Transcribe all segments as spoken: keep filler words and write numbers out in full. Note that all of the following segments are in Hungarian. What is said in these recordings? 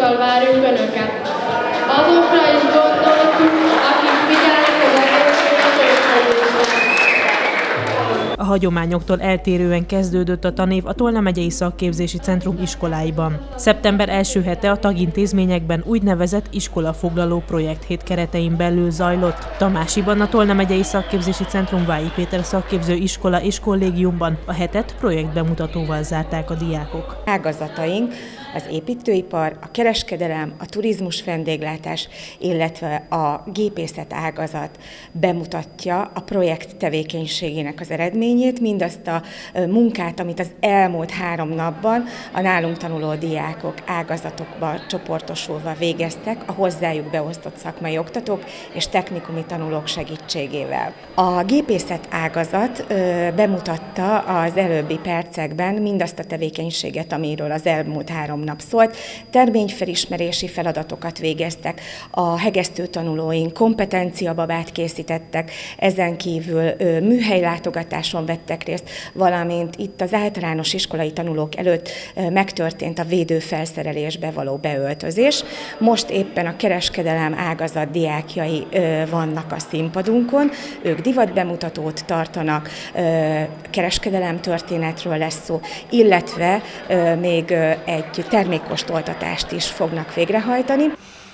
válaszokkal várjuk Önöket. Azokra is gondoltunk, akik figyelnek az egészséges étkezésre. A hagyományoktól eltérően kezdődött a tanév a Tolna megyei szakképzési centrum iskoláiban. Szeptember első hete a tagintézményekben úgynevezett iskolafoglaló projekthét keretein belül zajlott. Tamásiban a Tolna megyei szakképzési centrum Vályi Péter szakképző iskola és kollégiumban a hetet projektbemutatóval zárták a diákok. Ágazataink az építőipar, a kereskedelem, a turizmus vendéglátás, illetve a gépészet ágazat bemutatja a projekt tevékenységének az eredményét, mindazt a munkát, amit az elmúlt három napban a nálunk tanuló diákok ágazatokba csoportosulva végeztek a hozzájuk beosztott szakmai oktatók és technikumi tanulók segítségével. A gépészet ágazat bemutatta az előbbi percekben mindazt a tevékenységet, amiről az elmúlt három nap szólt. Terményfelismerési feladatokat végeztek, a hegesztő tanulóink kompetenciababát készítettek, ezen kívül műhelylátogatáson vettek részt, valamint itt az általános iskolai tanulók előtt megtörtént a védőfelszerelésbe való beöltözés. Most éppen a kereskedelem ágazat diákjai vannak a színpadunkon, ők divatbemutatót tartanak, kereskedelem történetről lesz szó, illetve még egy termékkóstoltatást is fognak végrehajtani.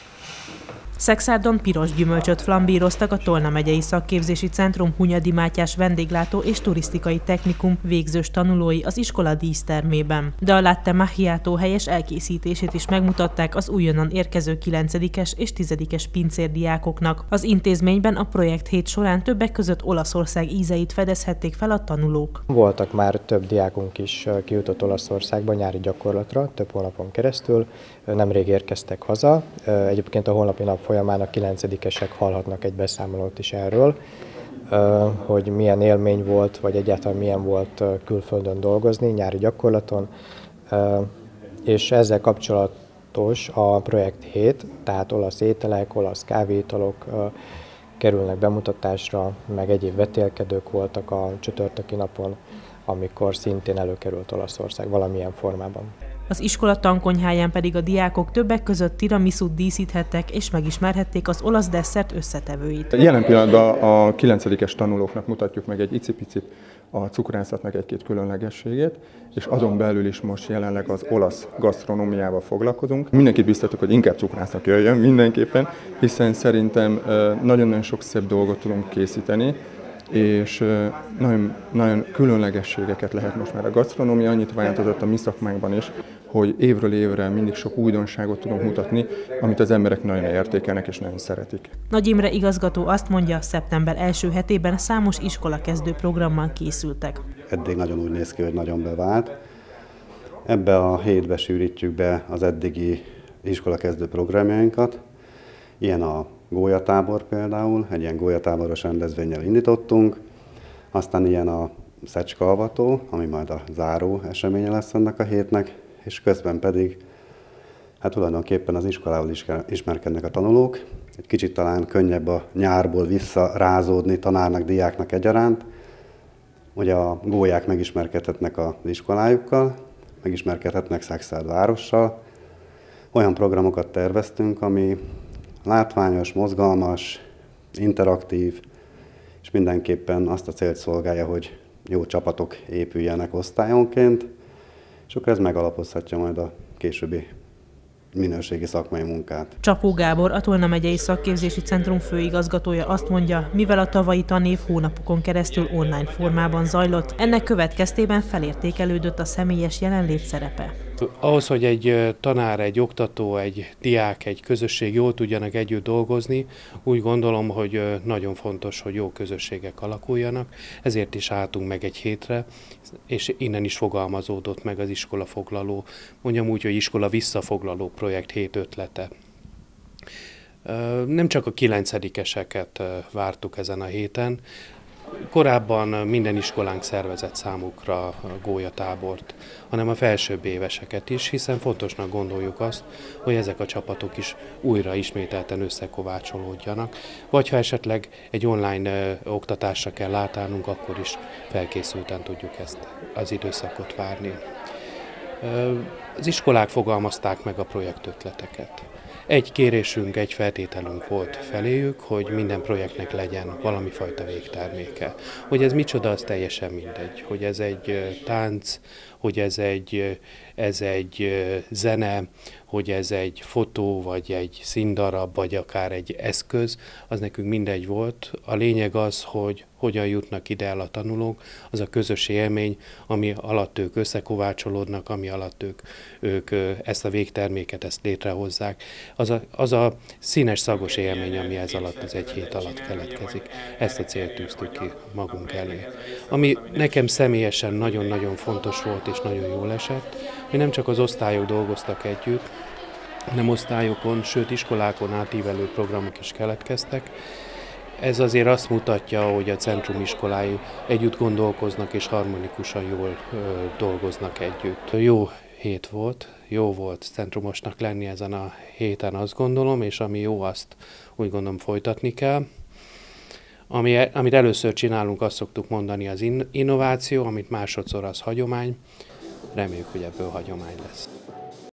Szexárdon piros gyümölcsöt flambíroztak a Tolna megyei szakképzési centrum Hunyadi Mátyás vendéglátó és turisztikai technikum végzős tanulói az iskola dísztermében. De a latte macchiato helyes elkészítését is megmutatták az újonnan érkező kilencedikes és tizedikes pincérdiákoknak. Az intézményben a projekt hét során többek között Olaszország ízeit fedezhették fel a tanulók. Voltak már több diákunk is kijutott Olaszországba nyári gyakorlatra, több hónapon keresztül. Nemrég érkeztek haza. Egyébként a holnapi nap folyamán a kilencedikesek hallhatnak egy beszámolót is erről, hogy milyen élmény volt, vagy egyáltalán milyen volt külföldön dolgozni, nyári gyakorlaton. És ezzel kapcsolatos a projekt hét, tehát olasz ételek, olasz kávéitalok kerülnek bemutatásra, meg egyéb vetélkedők voltak a csütörtöki napon, amikor szintén előkerült Olaszország valamilyen formában. Az iskola tankonyháján pedig a diákok többek között tiramisút díszíthettek és megismerhették az olasz desszert összetevőit. Jelen pillanatban a kilencedikes tanulóknak mutatjuk meg egy icipicit a cukrászatnak egy-két különlegességét, és azon belül is most jelenleg az olasz gasztronómiával foglalkozunk. Mindenkit biztatok, hogy inkább cukrásznak jöjjön mindenképpen, hiszen szerintem nagyon-nagyon sok szép dolgot tudunk készíteni, és nagyon, nagyon különlegességeket lehet most már a gasztronómia, annyit változott a mi szakmánkban is, hogy évről évre mindig sok újdonságot tudunk mutatni, amit az emberek nagyon értékelnek és nagyon szeretik. Nagy Imre igazgató azt mondja, szeptember első hetében számos iskolakezdő programmal készültek. Eddig nagyon úgy néz ki, hogy nagyon bevált. Ebbe a hétbe sűrítjük be az eddigi iskolakezdő programjainkat. Ilyen a gólyatábor például, egy ilyen gólyatáboros rendezvénnyel indítottunk, aztán ilyen a szecskaalvató, ami majd a záró eseménye lesz ennek a hétnek, és közben pedig hát tulajdonképpen az iskolával is ismerkednek a tanulók. Egy kicsit talán könnyebb a nyárból visszarázódni tanárnak, diáknak egyaránt. Ugye a gólyák megismerkedhetnek az iskolájukkal, megismerkedhetnek Szexárd várossal. Olyan programokat terveztünk, ami látványos, mozgalmas, interaktív, és mindenképpen azt a célt szolgálja, hogy jó csapatok épüljenek osztályonként, és akkor ez megalapozhatja majd a későbbi minőségi szakmai munkát. Csapó Gábor, a Tolna megyei szakképzési centrum főigazgatója azt mondja, mivel a tavalyi tanév hónapokon keresztül online formában zajlott, ennek következtében felértékelődött a személyes jelenlét szerepe. Ahhoz, hogy egy tanár, egy oktató, egy diák, egy közösség jól tudjanak együtt dolgozni, úgy gondolom, hogy nagyon fontos, hogy jó közösségek alakuljanak, ezért is álltunk meg egy hétre, és innen is fogalmazódott meg az iskolafoglaló, mondjam úgy, hogy iskola visszafoglaló projekt hét ötlete. Nem csak a kilencedikeseket vártuk ezen a héten, korábban minden iskolánk szervezett számukra gólyatábort, hanem a felsőbb éveseket is, hiszen fontosnak gondoljuk azt, hogy ezek a csapatok is újra ismételten összekovácsolódjanak, vagy ha esetleg egy online ö, oktatásra kell átállnunk, akkor is felkészülten tudjuk ezt az időszakot várni. Ö, Az iskolák fogalmazták meg a projektötleteket. Egy kérésünk, egy feltételünk volt feléjük, hogy minden projektnek legyen valami fajta végterméke. Hogy ez micsoda, az teljesen mindegy. Hogy ez egy tánc, hogy ez egy, ez egy zene, hogy ez egy fotó, vagy egy színdarab, vagy akár egy eszköz, az nekünk mindegy volt. A lényeg az, hogy hogyan jutnak ide el a tanulók, az a közös élmény, ami alatt ők összekovácsolódnak, ami alatt ők, ők ezt a végterméket, ezt létrehozzák. Az a, az a színes, szagos élmény, ami ez alatt, az egy hét alatt keletkezik. Ezt a célt tűztük ki magunk elé. Ami nekem személyesen nagyon-nagyon fontos volt, és nagyon jól esett, hogy nem csak az osztályok dolgoztak együtt, hanem osztályokon, sőt iskolákon átívelő programok is keletkeztek. Ez azért azt mutatja, hogy a centrum iskolái együtt gondolkoznak és harmonikusan jól ö, dolgoznak együtt. Jó hét volt, jó volt centrumosnak lenni ezen a héten, azt gondolom, és ami jó, azt úgy gondolom folytatni kell. Ami, amit először csinálunk, azt szoktuk mondani, az innováció, amit másodszor az hagyomány. Reméljük, hogy ebből hagyomány lesz.